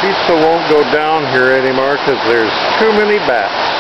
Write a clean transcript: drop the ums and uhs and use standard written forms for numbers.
pizza won't go down here anymore because there's too many bats.